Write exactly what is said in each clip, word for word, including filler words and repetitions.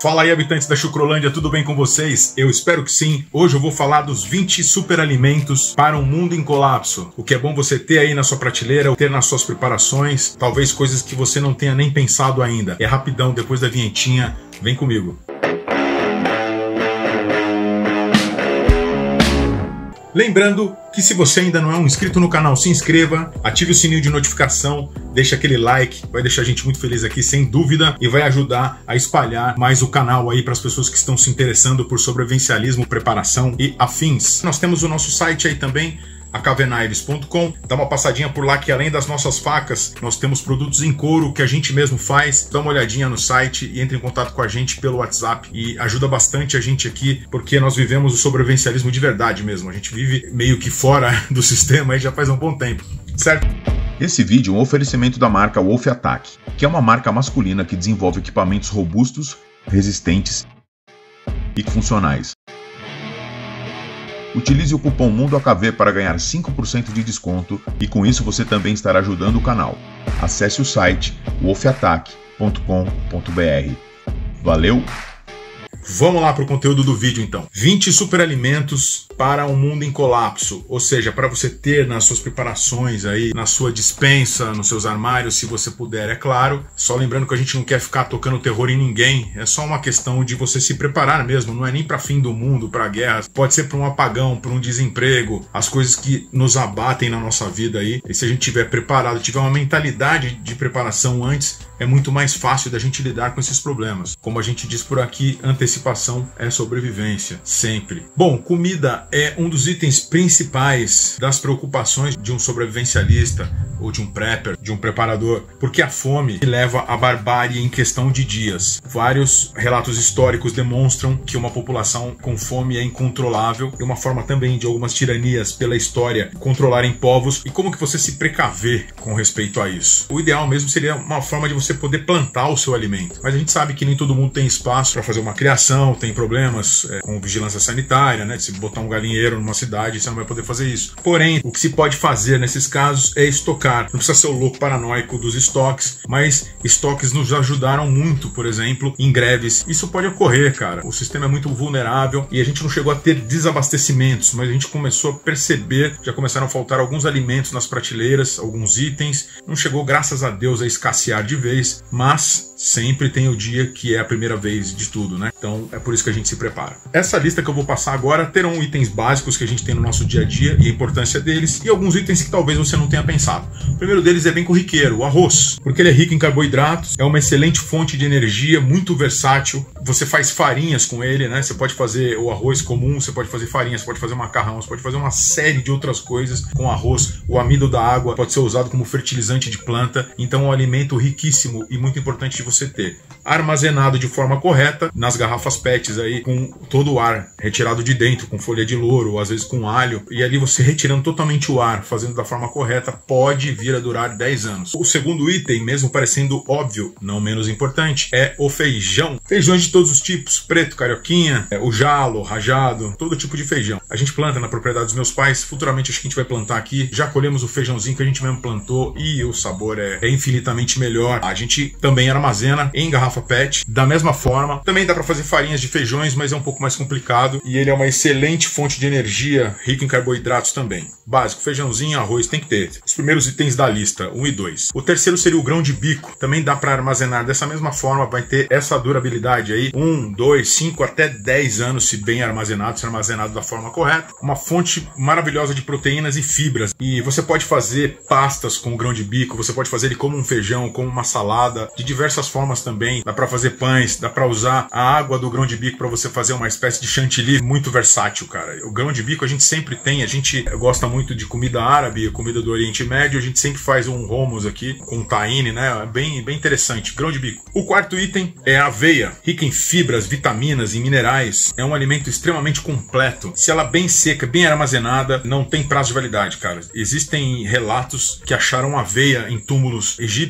Fala aí, habitantes da Chucrolândia, tudo bem com vocês? Eu espero que sim. Hoje eu vou falar dos vinte superalimentos para um mundo em colapso. O que é bom você ter aí na sua prateleira, ter nas suas preparações, talvez coisas que você não tenha nem pensado ainda. É rapidão, depois da vinhetinha, vem comigo. Lembrando que se você ainda não é um inscrito no canal, se inscreva, ative o sininho de notificação, deixa aquele like, vai deixar a gente muito feliz aqui, sem dúvida, e vai ajudar a espalhar mais o canal aí para as pessoas que estão se interessando por sobrevivencialismo, preparação e afins. Nós temos o nosso site aí também, a cavenaives ponto com, dá uma passadinha por lá que além das nossas facas, nós temos produtos em couro que a gente mesmo faz, dá uma olhadinha no site e entre em contato com a gente pelo WhatsApp e ajuda bastante a gente aqui, porque nós vivemos o sobrevivencialismo de verdade mesmo, a gente vive meio que fora do sistema aí já faz um bom tempo, certo? Esse vídeo é um oferecimento da marca Wolf Attack, que é uma marca masculina que desenvolve equipamentos robustos, resistentes e funcionais. Utilize o cupom MUNDOAKV para ganhar cinco por cento de desconto e com isso você também estará ajudando o canal. Acesse o site wolf attack ponto com ponto br. Valeu! Vamos lá para o conteúdo do vídeo então. vinte superalimentos para um mundo em colapso, ou seja, para você ter nas suas preparações aí, na sua despensa, nos seus armários, se você puder, é claro. Só lembrando que a gente não quer ficar tocando terror em ninguém, é só uma questão de você se preparar mesmo, não é nem para fim do mundo, para guerras, pode ser para um apagão, para um desemprego, as coisas que nos abatem na nossa vida aí. E se a gente tiver preparado, tiver uma mentalidade de preparação antes, é muito mais fácil da gente lidar com esses problemas. Como a gente diz por aqui, antecipação é sobrevivência, sempre. Bom, comida é um dos itens principais das preocupações de um sobrevivencialista ou de um prepper, de um preparador, porque a fome leva à barbárie em questão de dias. Vários relatos históricos demonstram que uma população com fome é incontrolável e uma forma também de algumas tiranias pela história controlarem povos. E como que você se precaver com respeito a isso? O ideal mesmo seria uma forma de você poder plantar o seu alimento. Mas a gente sabe que nem todo mundo tem espaço para fazer uma criação, tem problemas é, com vigilância sanitária, né? Se botar um galinheiro numa cidade, você não vai poder fazer isso. Porém, o que se pode fazer nesses casos é estocar. Não precisa ser o louco paranoico dos estoques, mas estoques nos ajudaram muito, por exemplo, em greves. Isso pode ocorrer, cara. O sistema é muito vulnerável e a gente não chegou a ter desabastecimentos, mas a gente começou a perceber, já começaram a faltar alguns alimentos nas prateleiras, alguns itens. Não chegou, graças a Deus, a escassear de vez, mas sempre tem o dia que é a primeira vez de tudo, né? Então é por isso que a gente se prepara. Essa lista que eu vou passar agora terão itens básicos que a gente tem no nosso dia a dia e a importância deles, e alguns itens que talvez você não tenha pensado. O primeiro deles é bem corriqueiro, o arroz, porque ele é rico em carboidratos, é uma excelente fonte de energia, muito versátil. Você faz farinhas com ele, né? Você pode fazer o arroz comum, você pode fazer farinha, você pode fazer macarrão, você pode fazer uma série de outras coisas com arroz. O amido da água pode ser usado como fertilizante de planta, então é um alimento riquíssimo e muito importante de você ter. Armazenado de forma correta, nas garrafas pets aí, com todo o ar retirado de dentro, com folha de louro, ou às vezes com alho, e ali você retirando totalmente o ar, fazendo da forma correta, pode vir a durar dez anos. O segundo item, mesmo parecendo óbvio, não menos importante, é o feijão. Feijões de todos os tipos, preto, carioquinha, o jalo, rajado, todo tipo de feijão. A gente planta na propriedade dos meus pais, futuramente acho que a gente vai plantar aqui. Já colhemos o feijãozinho que a gente mesmo plantou e o sabor é, é infinitamente melhor. A gente também armazena em garrafa pet, da mesma forma. Também dá para fazer farinhas de feijões, mas é um pouco mais complicado. E ele é uma excelente fonte de energia, rico em carboidratos também. Básico, feijãozinho, arroz, tem que ter. Os primeiros itens da lista, um e dois. O terceiro seria o grão de bico. Também dá para armazenar dessa mesma forma, vai ter essa durabilidade aí. um, dois, cinco, até dez anos, se bem armazenado, se armazenado da forma correta. Uma fonte maravilhosa de proteínas e fibras. E você pode fazer pastas com o grão de bico, você pode fazer ele como um feijão, como uma salada, de diversas formas também. Dá para fazer pães, dá para usar a água do grão de bico para você fazer uma espécie de chantilly, muito versátil, cara. O grão de bico a gente sempre tem, a gente gosta muito de comida árabe, comida do Oriente Médio, a gente sempre faz um hummus aqui com tahine, né? Bem, bem interessante, grão de bico. O quarto item é a aveia, rica em fibras, vitaminas e minerais. É um alimento extremamente completo. Se ela bem seca, bem armazenada, não tem prazo de validade, cara. Existem relatos que acharam aveia em túmulos egípcios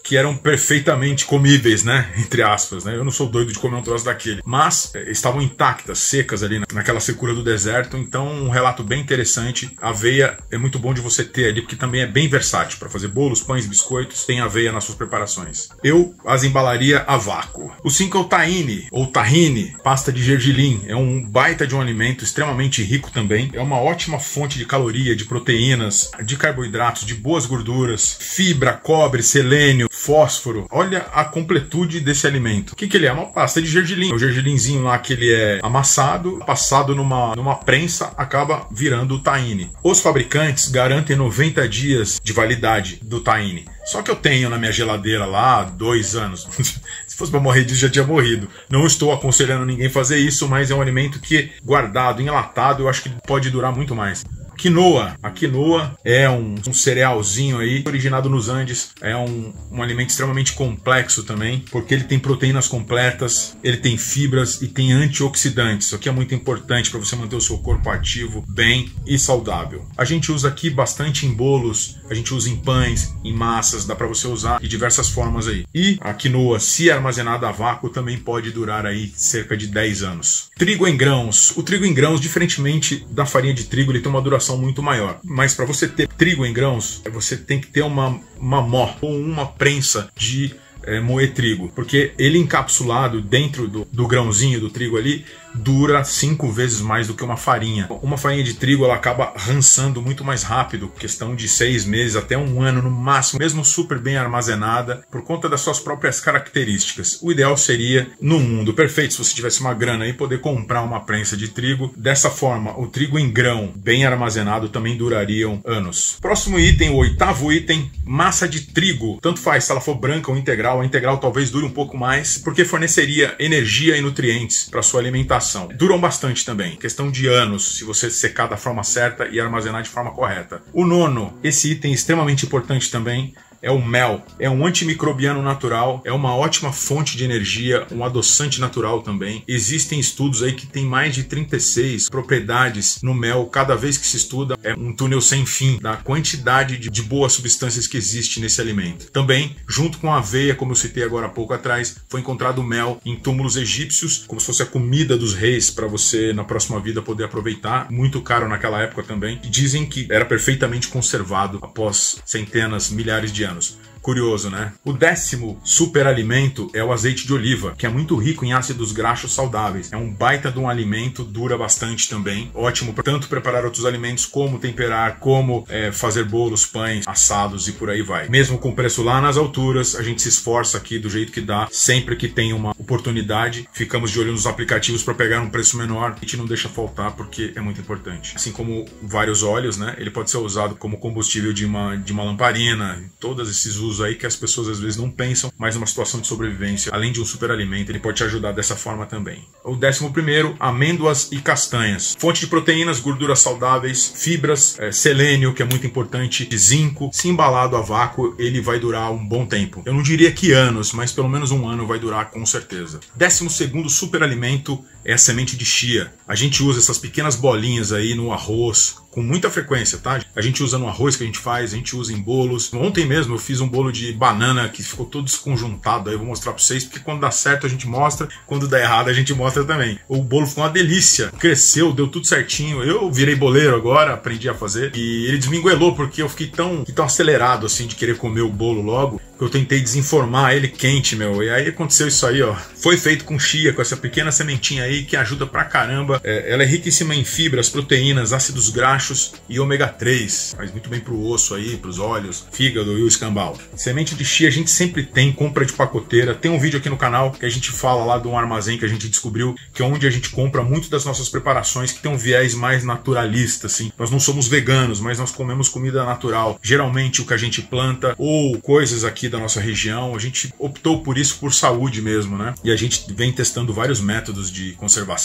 que eram perfeitamente comíveis, né? Entre aspas, né? Eu não sou doido de comer um troço daquele. Mas é, estavam intactas, secas ali na, naquela secura do deserto. Então, um relato bem interessante. A aveia é muito bom de você ter ali, porque também é bem versátil para fazer bolos, pães, biscoitos. Tem aveia nas suas preparações. Eu as embalaria a vácuo. O cinco é o tahine, ou tahine, pasta de gergelim. É um baita de um alimento extremamente rico também. É uma ótima fonte de caloria, de proteínas, de carboidratos, de boas gorduras, fibra, cobre, selênio, fósforo. Olha a completude desse alimento. O que, que ele é? Uma pasta de gergelim. O gergelimzinho lá que ele é amassado, passado numa, numa prensa, acaba virando o tahine. Os fabricantes garantem noventa dias de validade do tahine. Só que eu tenho na minha geladeira lá dois anos. Se fosse para morrer disso, já tinha morrido. Não estou aconselhando ninguém a fazer isso, mas é um alimento que, guardado, enlatado, eu acho que pode durar muito mais. Quinoa. A quinoa é um, um cerealzinho aí, originado nos Andes. É um, um alimento extremamente complexo também, porque ele tem proteínas completas, ele tem fibras e tem antioxidantes. Isso aqui é muito importante para você manter o seu corpo ativo, bem e saudável. A gente usa aqui bastante em bolos, a gente usa em pães, em massas, dá para você usar de diversas formas aí. E a quinoa, se armazenada a vácuo, também pode durar aí cerca de dez anos. Trigo em grãos. O trigo em grãos, diferentemente da farinha de trigo, ele tem uma duração muito maior. Mas para você ter trigo em grãos, você tem que ter uma, uma mó ou uma prensa de é, moer trigo. Porque ele encapsulado dentro do, do grãozinho do trigo ali, dura cinco vezes mais do que uma farinha. Uma farinha de trigo ela acaba rançando muito mais rápido, questão de seis meses até um ano no máximo, mesmo super bem armazenada, por conta das suas próprias características. O ideal seria, no mundo perfeito, se você tivesse uma grana aí, poder comprar uma prensa de trigo. Dessa forma, o trigo em grão, bem armazenado, também durariam anos. Próximo item, o oitavo item, massa de trigo. Tanto faz se ela for branca ou integral, a integral talvez dure um pouco mais, porque forneceria energia e nutrientes para sua alimentação. Duram bastante também, questão de anos, se você secar da forma certa e armazenar de forma correta. O nono, esse item extremamente importante também, é o mel. É um antimicrobiano natural, é uma ótima fonte de energia, um adoçante natural também. Existem estudos aí que tem mais de trinta e seis propriedades no mel. Cada vez que se estuda, é um túnel sem fim da quantidade de, de boas substâncias que existe nesse alimento. Também, junto com a aveia, como eu citei agora há pouco atrás, foi encontrado mel em túmulos egípcios, como se fosse a comida dos reis para você, na próxima vida, poder aproveitar. Muito caro naquela época também. E dizem que era perfeitamente conservado após centenas, milhares de anos. Curioso, né? O décimo superalimento é o azeite de oliva, que é muito rico em ácidos graxos saudáveis. É um baita de um alimento, dura bastante também. Ótimo para tanto preparar outros alimentos, como temperar, como é, fazer bolos, pães, assados e por aí vai. Mesmo com o preço lá nas alturas, a gente se esforça aqui do jeito que dá. Sempre que tem uma oportunidade, ficamos de olho nos aplicativos para pegar um preço menor. A gente não deixa faltar porque é muito importante. Assim como vários óleos, né? Ele pode ser usado como combustível de uma, de uma lamparina. Todos esses usos aí que as pessoas às vezes não pensam, mas numa situação de sobrevivência, além de um superalimento, ele pode te ajudar dessa forma também. O décimo primeiro, amêndoas e castanhas. Fonte de proteínas, gorduras saudáveis, fibras, é, selênio, que é muito importante, zinco. Se embalado a vácuo, ele vai durar um bom tempo. Eu não diria que anos, mas pelo menos um ano vai durar com certeza. Décimo segundo superalimento é a semente de chia. A gente usa essas pequenas bolinhas aí no arroz, com muita frequência, tá? A gente usa no arroz que a gente faz, a gente usa em bolos. Ontem mesmo eu fiz um bolo de banana que ficou todo desconjuntado, aí eu vou mostrar pra vocês, porque quando dá certo a gente mostra, quando dá errado a gente mostra também. O bolo ficou uma delícia, cresceu, deu tudo certinho. Eu virei boleiro agora, aprendi a fazer, e ele desminguelou, porque eu fiquei tão, tão acelerado assim de querer comer o bolo logo, que eu tentei desenformar ele quente, meu. E aí aconteceu isso aí, ó. Foi feito com chia, com essa pequena sementinha aí, que ajuda pra caramba. É, ela é riquíssima em fibras, proteínas, ácidos graxos e ômega três. Faz muito bem pro osso aí, pros olhos, fígado e o escambau. Semente de chia a gente sempre tem, compra de pacoteira. Tem um vídeo aqui no canal que a gente fala lá de um armazém que a gente descobriu, que é onde a gente compra muito das nossas preparações, que tem um viés mais naturalista, assim. Nós não somos veganos, mas nós comemos comida natural. Geralmente o que a gente planta ou coisas aqui da nossa região, a gente optou por isso por saúde mesmo, né? E a gente vem testando vários métodos de conservação,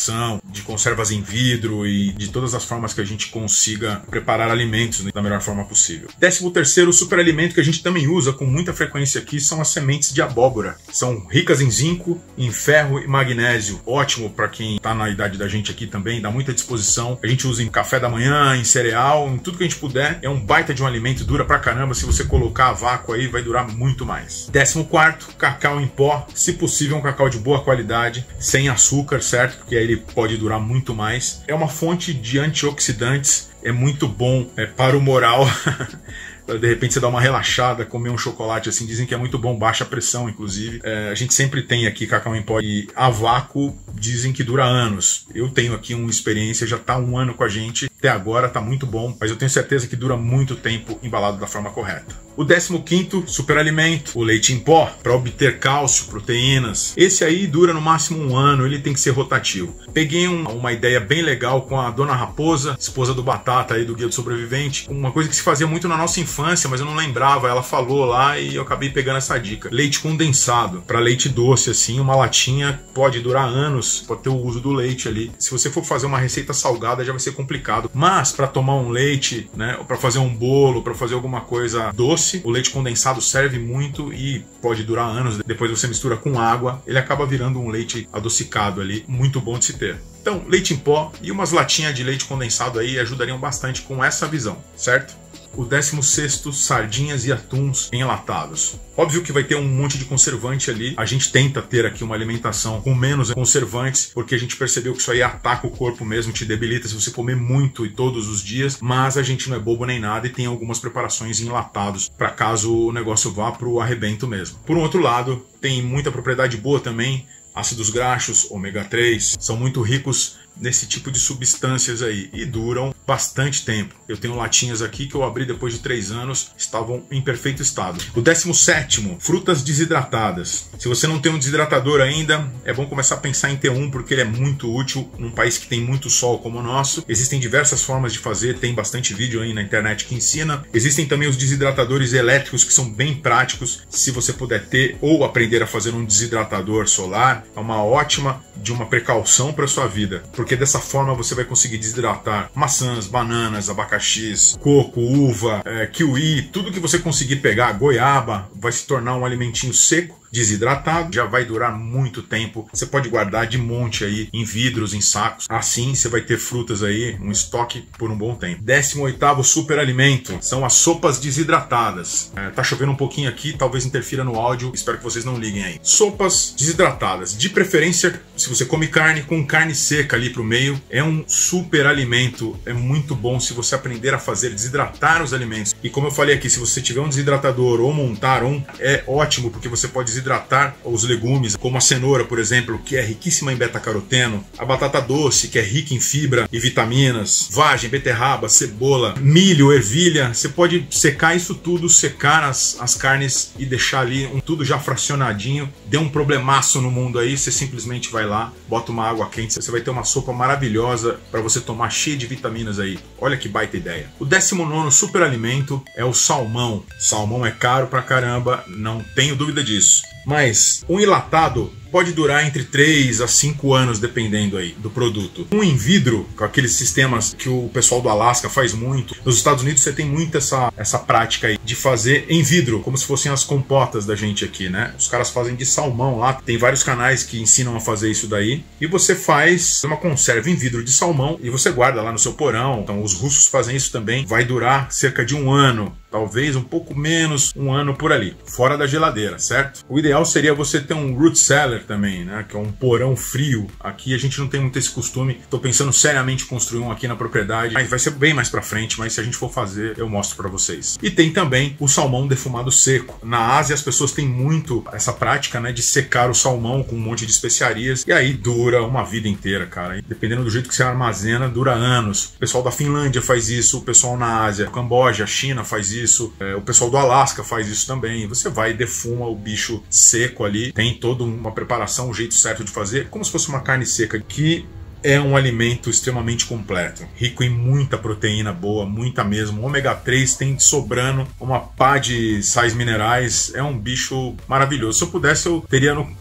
de conservas em vidro e de todas as formas que a gente consiga preparar alimentos da melhor forma possível. Décimo terceiro superalimento que a gente também usa com muita frequência aqui são as sementes de abóbora. São ricas em zinco, em ferro e magnésio. Ótimo para quem está na idade da gente aqui também, dá muita disposição. A gente usa em café da manhã, em cereal, em tudo que a gente puder. É um baita de um alimento, dura pra caramba. Se você colocar a vácuo aí, vai durar muito mais. Décimo quarto, cacau em pó. Se possível, um cacau de boa qualidade, sem açúcar, certo? Porque aí ele pode durar muito mais. É uma fonte de antioxidantes, é muito bom é, para o moral. De repente você dá uma relaxada, comer um chocolate assim, dizem que é muito bom, baixa pressão inclusive. É, a gente sempre tem aqui cacau em pó e a vácuo dizem que dura anos. Eu tenho aqui uma experiência, já tá um ano com a gente, até agora tá muito bom, mas eu tenho certeza que dura muito tempo embalado da forma correta. O décimo quinto superalimento, o leite em pó, para obter cálcio, proteínas. Esse aí dura no máximo um ano, ele tem que ser rotativo. Peguei um, uma ideia bem legal com a Dona Raposa, esposa do Batata aí do Guia do Sobrevivente. Uma coisa que se fazia muito na nossa infância, mas eu não lembrava, ela falou lá e eu acabei pegando essa dica. Leite condensado, para leite doce assim, uma latinha pode durar anos, pode ter o uso do leite ali. Se você for fazer uma receita salgada já vai ser complicado, mas para tomar um leite, né, para fazer um bolo, para fazer alguma coisa doce, o leite condensado serve muito e pode durar anos. Depois você mistura com água, ele acaba virando um leite adocicado ali, muito bom de se ter. Então, leite em pó e umas latinhas de leite condensado aí ajudariam bastante com essa visão, certo? O décimo sexto, sardinhas e atuns enlatados. Óbvio que vai ter um monte de conservante ali. A gente tenta ter aqui uma alimentação com menos conservantes, porque a gente percebeu que isso aí ataca o corpo mesmo, te debilita se você comer muito e todos os dias. Mas a gente não é bobo nem nada e tem algumas preparações enlatados para caso o negócio vá para o arrebento mesmo. Por um outro lado, tem muita propriedade boa também. Ácidos graxos, ômega três, são muito ricos nesse tipo de substâncias aí e duram bastante tempo. Eu tenho latinhas aqui que eu abri depois de três anos, estavam em perfeito estado. O décimo sétimo, frutas desidratadas. Se você não tem um desidratador ainda, é bom começar a pensar em ter um, porque ele é muito útil num país que tem muito sol como o nosso. Existem diversas formas de fazer, tem bastante vídeo aí na internet que ensina. Existem também os desidratadores elétricos que são bem práticos, se você puder ter ou aprender a fazer um desidratador solar, é uma ótima de uma precaução para sua vida, porque dessa forma você vai conseguir desidratar maçãs, bananas, abacaxis, coco, uva, é, kiwi, tudo que você conseguir pegar, goiaba, vai se tornar um alimentinho seco, desidratado, já vai durar muito tempo. Você pode guardar de monte aí em vidros, em sacos. Assim você vai ter frutas aí, um estoque por um bom tempo. Décimo oitavo superalimento são as sopas desidratadas. É, tá chovendo um pouquinho aqui, talvez interfira no áudio, espero que vocês não liguem aí. Sopas desidratadas, de preferência se você come carne, com carne seca ali pro meio, é um super alimento, é muito bom se você aprender a fazer, desidratar os alimentos. E como eu falei aqui, se você tiver um desidratador ou montar um, é ótimo, porque você pode desidratar os legumes, como a cenoura, por exemplo, que é riquíssima em beta-caroteno, a batata doce, que é rica em fibra e vitaminas, vagem, beterraba, cebola, milho, ervilha. Você pode secar isso tudo, secar as, as carnes e deixar ali um, tudo já fracionadinho. Deu um problemaço no mundo aí, você simplesmente vai lá, bota uma água quente, você vai ter uma sopa maravilhosa para você tomar, cheia de vitaminas aí. Olha que baita ideia. O décimo nono superalimento é o salmão. Salmão é caro pra caramba, não tenho dúvida disso. Mas um enlatado pode durar entre três a cinco anos, dependendo aí do produto. Um em vidro, com aqueles sistemas que o pessoal do Alasca faz muito. Nos Estados Unidos você tem muito essa, essa prática aí de fazer em vidro, como se fossem as compotas da gente aqui, né? Os caras fazem de salmão lá, tem vários canais que ensinam a fazer isso daí. E você faz uma conserva em vidro de salmão e você guarda lá no seu porão. Então os russos fazem isso também, vai durar cerca de um ano. Talvez um pouco menos, um ano por ali, fora da geladeira, certo? O ideal seria você ter um root cellar também, né? Que é um porão frio. Aqui a gente não tem muito esse costume. Tô pensando seriamente em construir um aqui na propriedade. Mas vai ser bem mais pra frente, mas se a gente for fazer, eu mostro pra vocês. E tem também o salmão defumado seco. Na Ásia as pessoas têm muito essa prática, né? De secar o salmão com um monte de especiarias. E aí dura uma vida inteira, cara. Dependendo do jeito que você armazena, dura anos. O pessoal da Finlândia faz isso, o pessoal na Ásia, Camboja, China faz isso. Isso, é, o pessoal do Alasca faz isso também. Você vai e defuma o bicho seco ali, tem toda uma preparação, um jeito certo de fazer, como se fosse uma carne seca, que é um alimento extremamente completo, rico em muita proteína boa, muita mesmo. Ômega três tem sobrando uma pá de sais minerais, é um bicho maravilhoso. Se eu pudesse, eu teria no,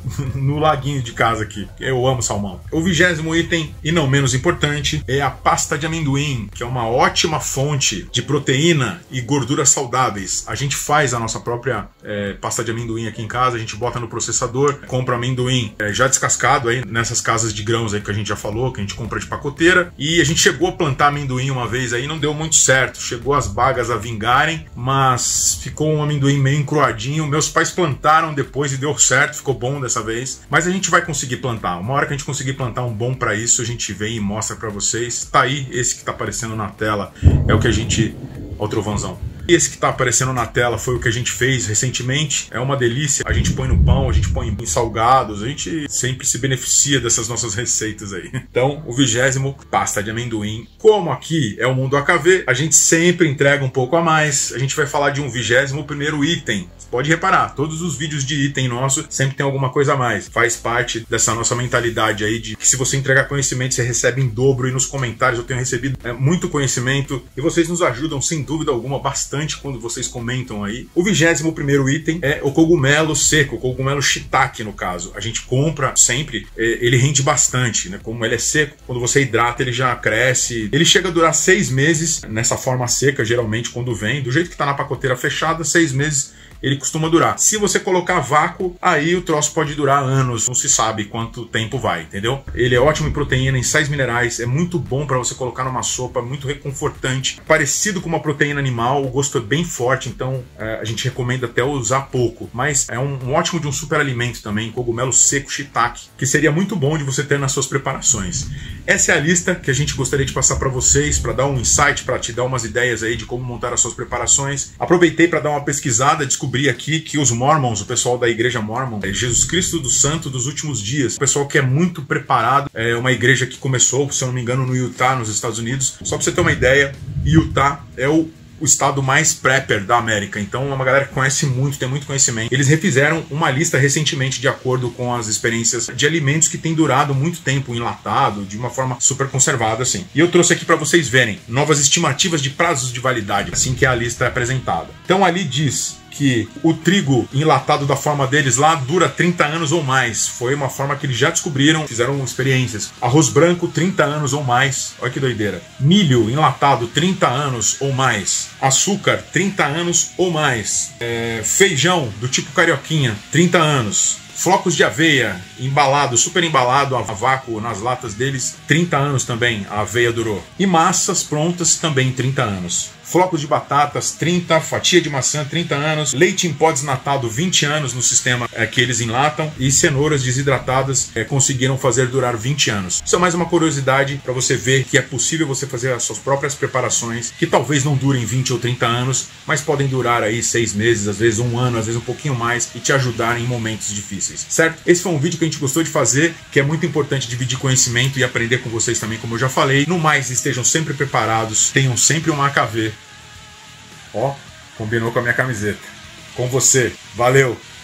no laguinho de casa aqui. Eu amo salmão. O vigésimo item, e não menos importante, é a pasta de amendoim, que é uma ótima fonte de proteína e gorduras saudáveis. A gente faz a nossa própria é, pasta de amendoim aqui em casa, a gente bota no processador, compra amendoim é, já descascado aí nessas casas de grãos aí que a gente já falou, que a gente compra de pacoteira, e a gente chegou a plantar amendoim uma vez aí, não deu muito certo, chegou as bagas a vingarem, mas ficou um amendoim meio encruadinho. Meus pais plantaram depois e deu certo, ficou bom dessa vez, mas a gente vai conseguir plantar. Uma hora que a gente conseguir plantar um bom para isso, a gente vem e mostra para vocês. Tá aí, esse que tá aparecendo na tela é o que a gente... Ó o trovãozão. Esse que está aparecendo na tela foi o que a gente fez recentemente. É uma delícia. A gente põe no pão, a gente põe em salgados. A gente sempre se beneficia dessas nossas receitas aí. Então, o vigésimo, pasta de amendoim. Como aqui é o Mundo A K V, a gente sempre entrega um pouco a mais. A gente vai falar de um vigésimo primeiro item. Pode reparar, todos os vídeos de item nosso sempre tem alguma coisa a mais. Faz parte dessa nossa mentalidade aí de que se você entregar conhecimento, você recebe em dobro. E nos comentários eu tenho recebido é, muito conhecimento. E vocês nos ajudam, sem dúvida alguma, bastante quando vocês comentam aí. O vigésimo primeiro item é o cogumelo seco, o cogumelo shiitake no caso. A gente compra sempre, é, ele rende bastante, né? Como ele é seco, quando você hidrata ele já cresce. Ele chega a durar seis meses nessa forma seca, geralmente quando vem. Do jeito que tá na pacoteira fechada, seis meses ele costuma durar. Se você colocar vácuo, aí o troço pode durar anos, não se sabe quanto tempo vai, entendeu? Ele é ótimo em proteína, em sais minerais, é muito bom para você colocar numa sopa, muito reconfortante, parecido com uma proteína animal, o gosto é bem forte, então é, a gente recomenda até usar pouco, mas é um, um ótimo de um super alimento também, cogumelo seco shiitake, que seria muito bom de você ter nas suas preparações. Essa é a lista que a gente gostaria de passar para vocês, para dar um insight, para te dar umas ideias aí de como montar as suas preparações. Aproveitei para dar uma pesquisada, descobri aqui que os Mormons, o pessoal da igreja Mormon, é Jesus Cristo do Santo dos Últimos Dias, o pessoal que é muito preparado, é uma igreja que começou, se eu não me engano, no Utah, nos Estados Unidos. Só para você ter uma ideia, Utah é o o estado mais prepper da América, então é uma galera que conhece muito, tem muito conhecimento. Eles refizeram uma lista recentemente de acordo com as experiências de alimentos que têm durado muito tempo enlatado, de uma forma super conservada assim. E eu trouxe aqui para vocês verem novas estimativas de prazos de validade, assim que a lista é apresentada. Então ali diz que o trigo enlatado da forma deles lá dura trinta anos ou mais. Foi uma forma que eles já descobriram, fizeram experiências. Arroz branco, trinta anos ou mais. Olha que doideira. Milho enlatado, trinta anos ou mais. Açúcar, trinta anos ou mais. É, feijão, do tipo carioquinha, trinta anos. Flocos de aveia, embalado, super embalado a vácuo nas latas deles, trinta anos também a aveia durou. E massas prontas também trinta anos. Flocos de batatas, trinta, fatia de maçã, trinta anos, leite em pó desnatado, vinte anos no sistema é, que eles enlatam, e cenouras desidratadas é, conseguiram fazer durar vinte anos. Isso é mais uma curiosidade para você ver que é possível você fazer as suas próprias preparações, que talvez não durem vinte ou trinta anos, mas podem durar aí seis meses, às vezes um ano, às vezes um pouquinho mais, e te ajudar em momentos difíceis, certo? Esse foi um vídeo que a gente gostou de fazer, que é muito importante dividir conhecimento e aprender com vocês também, como eu já falei. No mais, estejam sempre preparados, tenham sempre uma A K V. Ó, combinou com a minha camiseta. Com você. Valeu!